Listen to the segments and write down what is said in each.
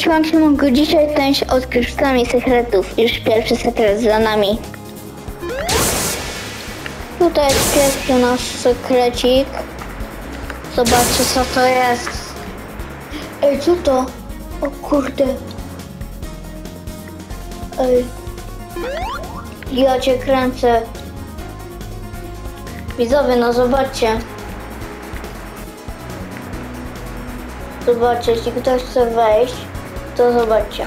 Cześć, Szymonku. Dzisiaj część odkrywkami sekretów. Już pierwszy sekret za nami. Tutaj jest pierwszy nasz sekrecik. Zobaczcie, co to jest. Ej, co to? O kurde. Ej. Ja cię kręcę. Widzowie, no zobaczcie. Zobaczcie, jeśli ktoś chce wejść, to zobaczcie.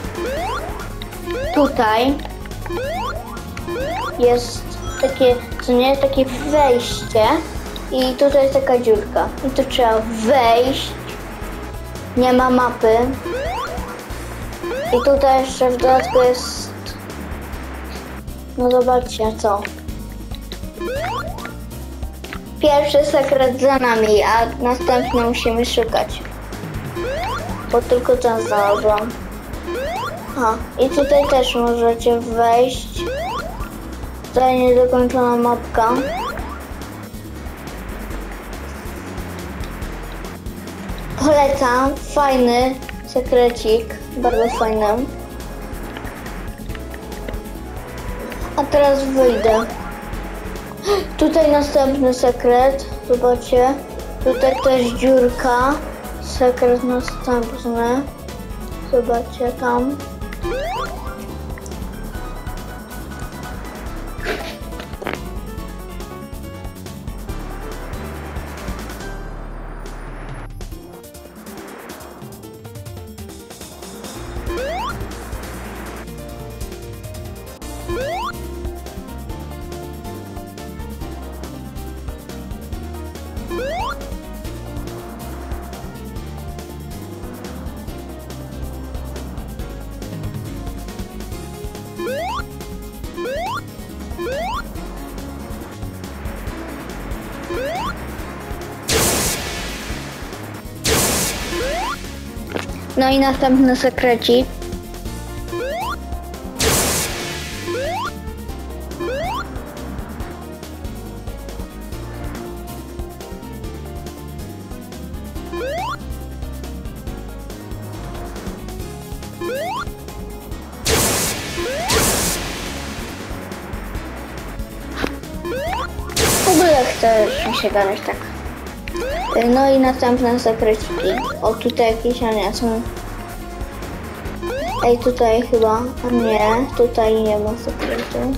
Tutaj jest takie, co nie, takie wejście i tutaj jest taka dziurka. I tu trzeba wejść. Nie ma mapy. I tutaj jeszcze w dodatku jest... No zobaczcie, co. Pierwszy sekret za nami, a następny musimy szukać. Bo tylko ten znalazłam. I tutaj też możecie wejść. Tutaj niedokończona mapka. Polecam, fajny sekrecik, bardzo fajny. A teraz wyjdę. Tutaj następny sekret, zobaczcie. Tutaj też dziurka. Sekret następny. Zobaczcie tam. No i następny sekrecik. W ogóle chcesz mi się gadać tak. No i następne sekreciki. O, tutaj jakieś, a nie, są... Ej, tutaj chyba, a nie, tutaj nie ma sekretu.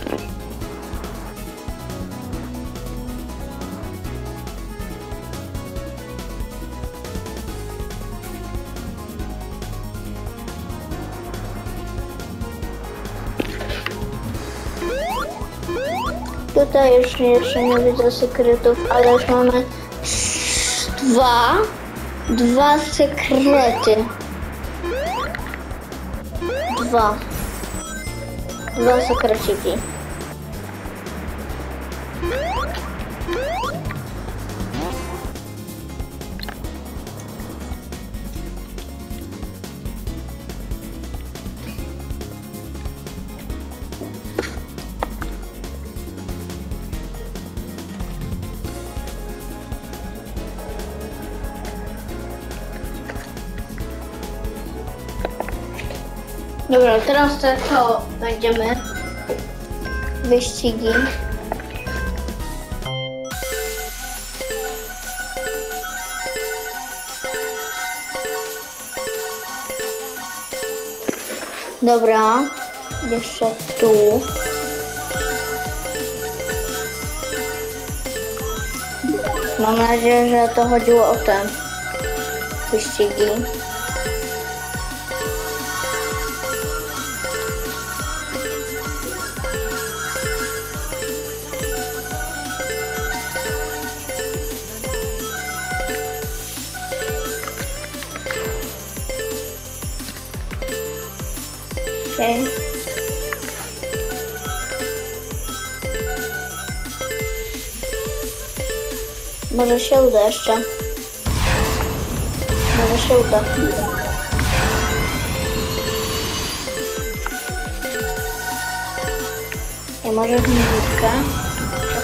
Tutaj już jeszcze nie widzę sekretów, ale już mamy dwa sekrety. Dwa sekreciki. Dobra, teraz to będziemy wyścigi. Dobra, jeszcze tu. Mam nadzieję, że to chodziło o te wyścigi. Okay. Może się uda jeszcze. Może się uda. I może chmurkę.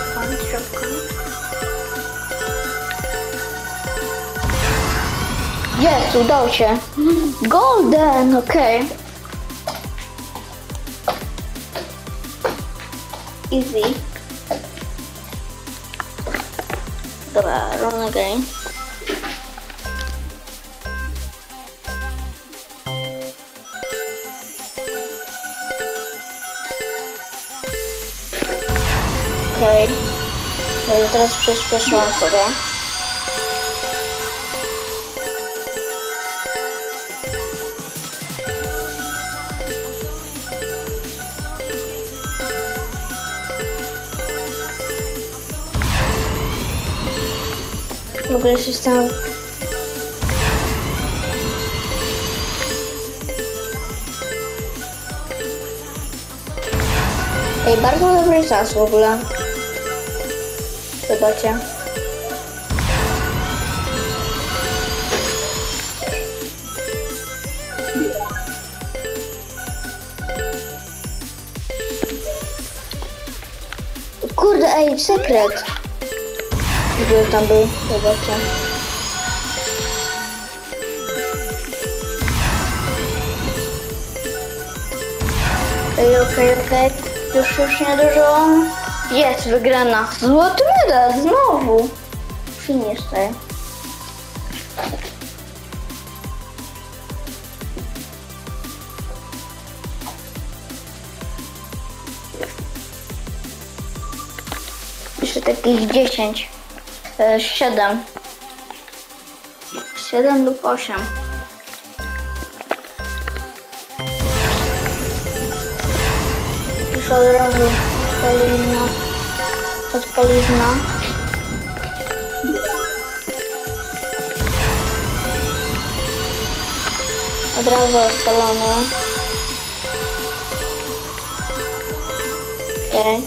Szybko. Jest, udało się. Golden, okej. Easy. Dobra, run again. Okej. Okay. Teraz przyspieszyłam sobie. W ogóle jestem... Ej, bardzo dobry czas w ogóle. Zobaczcie. Kurde, ej, sekret. Gdzie tam był? Zobaczcie. Okej. Już niedużo. Jest wygrana. Złoty medal, znowu. Finish tutaj. Jeszcze takich 10. 7. 7 lub 8. Już od razu odpalizna. Od razu odpalony. Okej.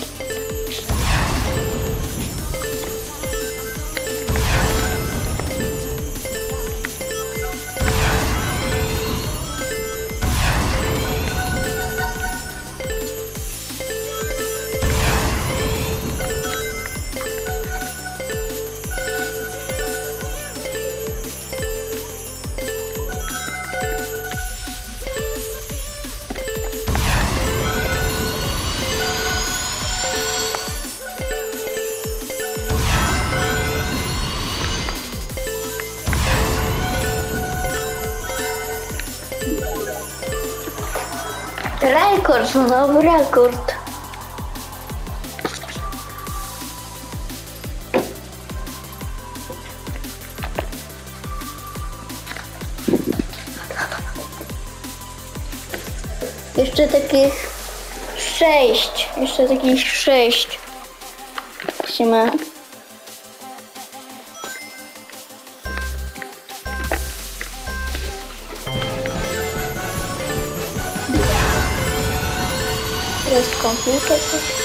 Rekord, znowu rekord. Jeszcze takich 6. Jeszcze takich 6. Musimy. Jest komputer.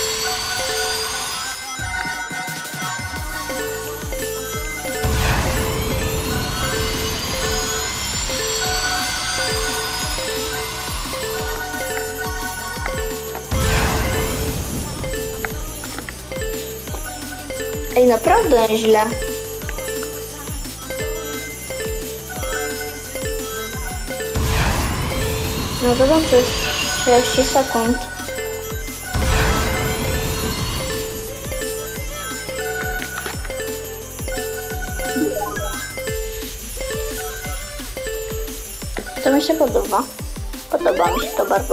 Ej, naprawdę źle. No to dobrze, 30 sekund. To mi się podoba. Podoba mi się to bardzo.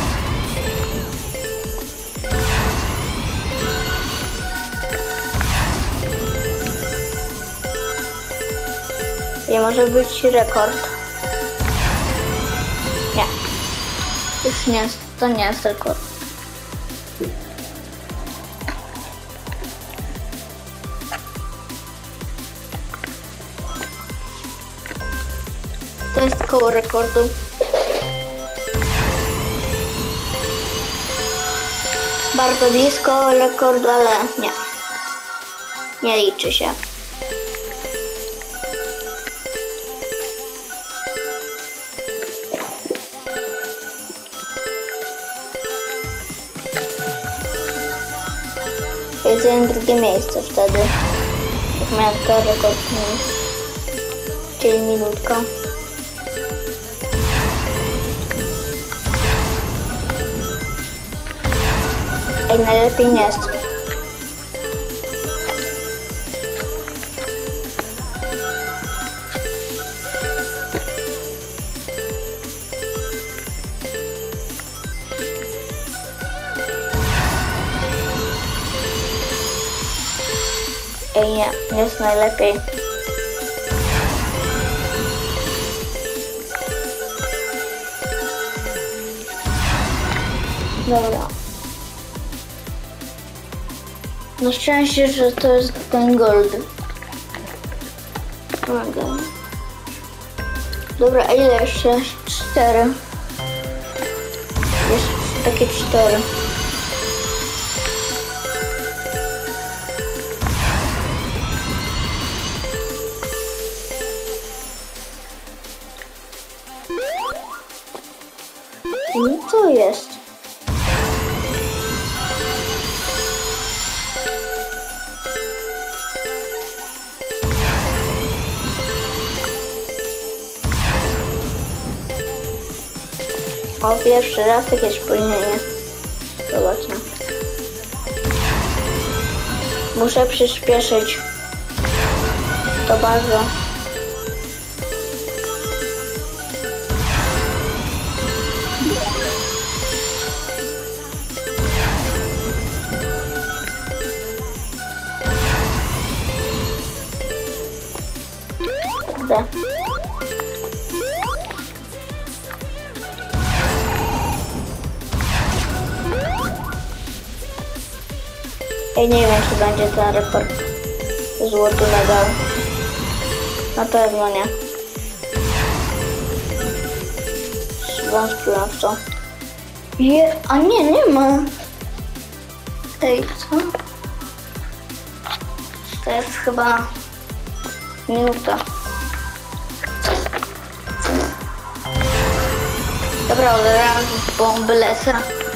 Nie może być rekord. Nie. Już nie jest. To nie jest rekord. To jest koło rekordu. Bardzo blisko rekordu, ale nie. Nie liczy się. Zajęłem drugie miejsce wtedy. Jak miałem to rekord. Czyli minutka. Ej, najlepiej nie jest. Ej, nie jest najlepiej. Dobra. Na szczęście, że to jest ten gold. Dobra, a ile jeszcze? 4. Jeszcze takie 4. No to jest. O, pierwszy raz takie spóźnienie. Zobaczmy. Muszę przyspieszyć. To bardzo. Kurde. Ja nie wiem, czy będzie ten rekord złoty medal. Na pewno nie. Wątpiłam w to. A nie ma. Ej, co? To jest chyba minuta. Dobra, odebrałam bomby lecę.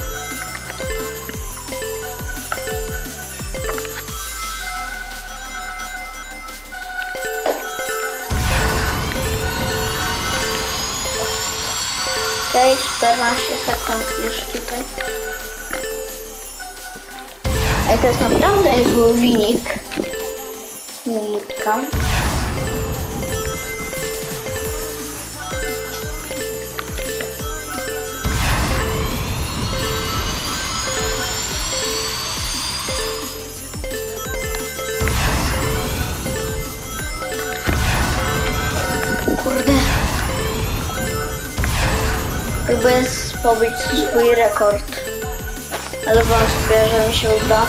Okej, 14 sekund już tutaj. Ej, to jest naprawdę zły wynik. Minutka. Kurde. Próbuję pobić swój rekord. Ale wątpię, że mi się uda.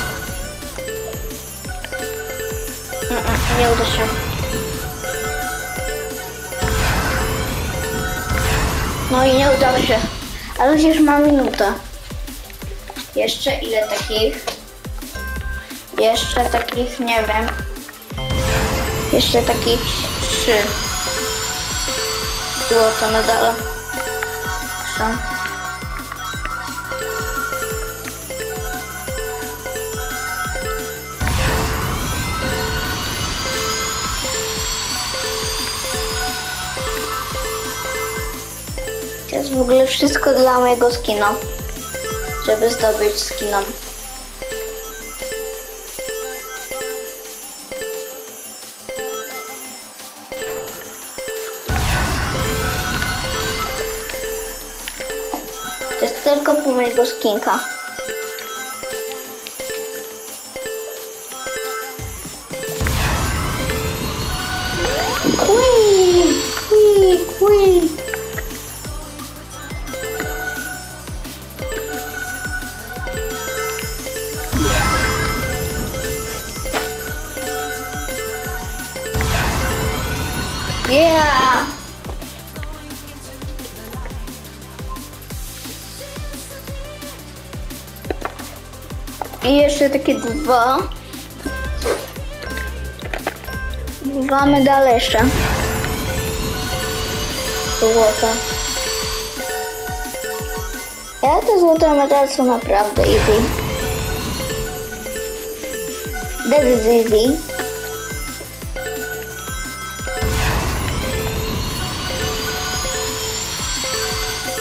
Nie uda się. No i nie udało się. Ale już mam minutę. Jeszcze ile takich? Jeszcze takich, nie wiem. Jeszcze takich 3. Złote medale. To jest w ogóle wszystko dla mojego skina, żeby zdobyć skina. To jest tylko po mojego skinka. Quick. Yeah! I jeszcze takie 2. 2 medale jeszcze. Złote. Ja te złote medale są naprawdę easy. That is easy.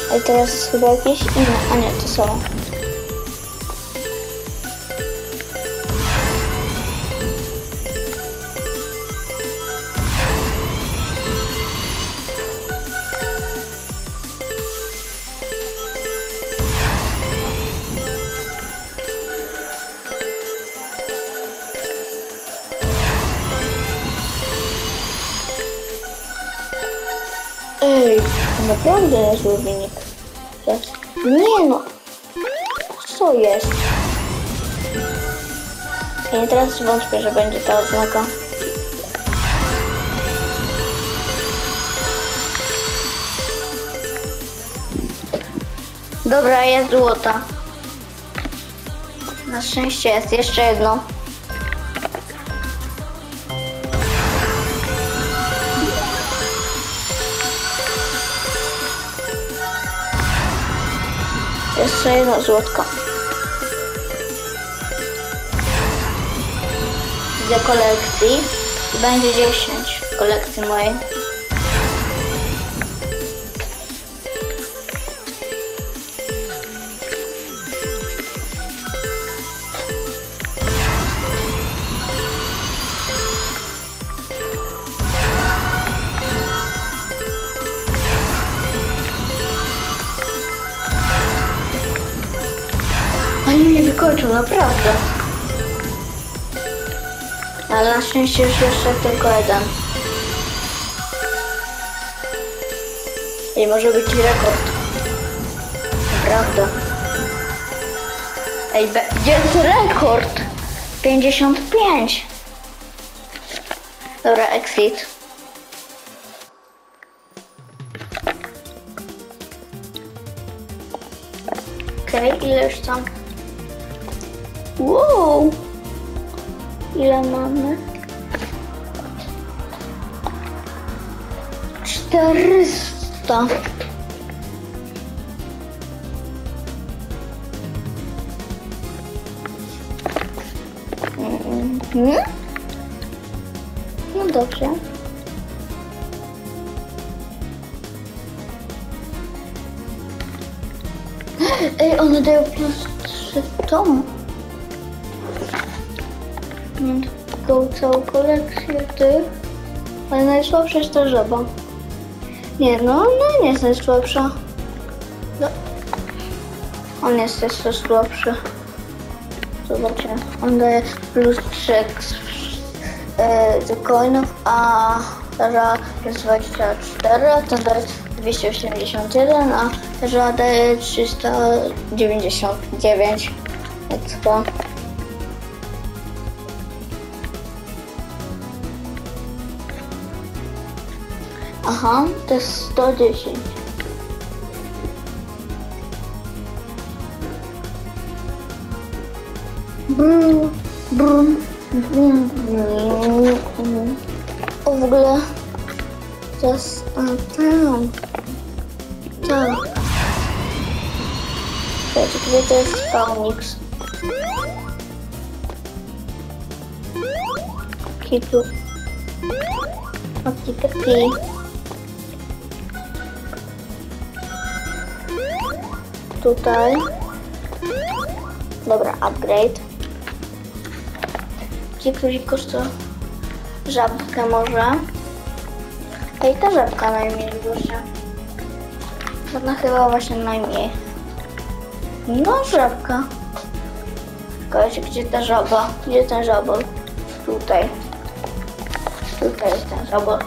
A teraz chyba jakieś inne, a nie, to są. Ej, to naprawdę niezły wynik. Nie no. Co jest? Ja teraz wątpię, że będzie ta oznaka. Dobra, jest złota. Na szczęście jest jeszcze jedno. Jeszcze jedno złotko. Do kolekcji będzie 10 kolekcji mojej. Ale mnie wykończył, naprawdę. Ale na szczęście już jeszcze tylko jeden. I może być rekord. Naprawdę. Ej, jest rekord! 55. Dobra, exit. Okej, ile już tam? Wow! Ile mamy? 400. No dobrze. Ej, one dają plus 3 w domu. Mam taką całą kolekcję tych. Ale najsłabsza jest ta żaba. Nie, no ona nie jest najsłabsza. No. On jest jeszcze słabszy. Zobaczcie, on daje plus 3 coinów, a ta jest 24, a ten daje 281, a ta daje 399. Expo. Aha, to jest 110. Brum, brum, brum, brum. O, w ogóle to jest tam. Tak. Słuchajcie, gdzie to jest Spawnix? Kitu. Taki. Tutaj. Dobra, upgrade. Ci, którzy kosztują żabkę może. Ej, ta żabka najmniej duża. Ona chyba właśnie najmniej. No, żabka. Słuchajcie, gdzie ta żaba? Gdzie ten żabol? Tutaj. Tutaj jest ten żabol.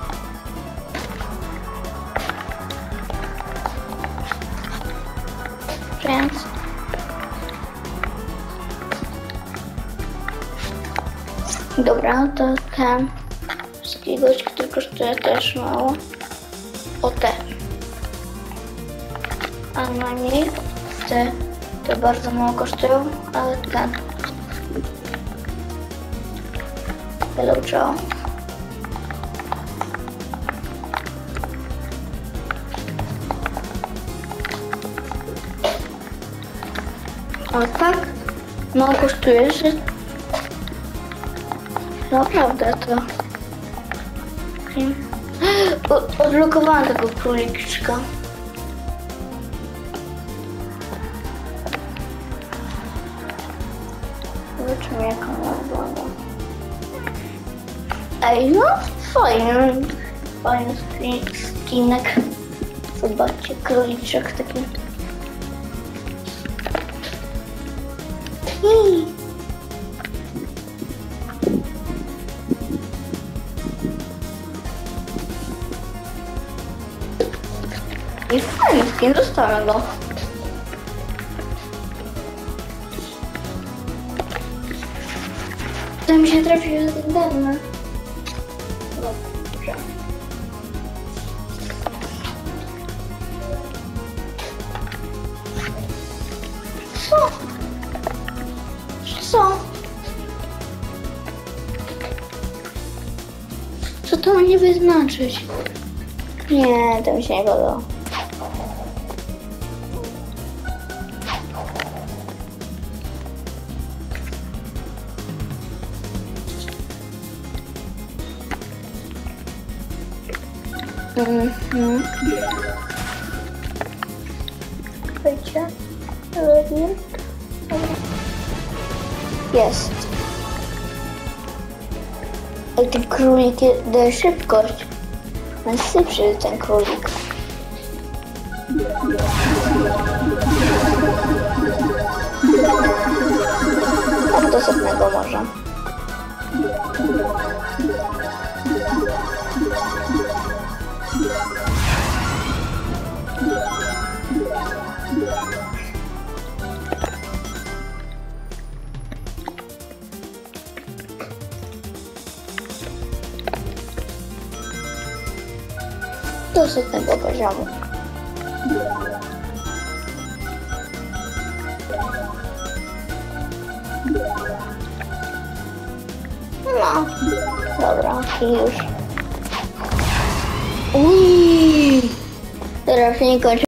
Więc dobra, to ten wszystkiego, który kosztuje też mało. O te. A najmniej te bardzo mało kosztują, ale ten. Hello Joe. Ale tak mało kosztuje, że naprawdę to... Odblokowałam tego króliczka. Zobaczymy jak ona wygląda. Ej, no fajny skinek. Zobaczcie, króliczek taki. I fajny skin, dostałem go. To mi się trafił legendarny. Dobrze. Co? Co? Co to ma nie wyznaczyć? Nie, to mi się nie podoba. Wiecie? Robię. Jest. Ej, ten królik daje szybkość. On jest szybszy, ten królik. Tak do setnego może. Do setnego poziomu. No, dobra, i już. Teraz nie kończę.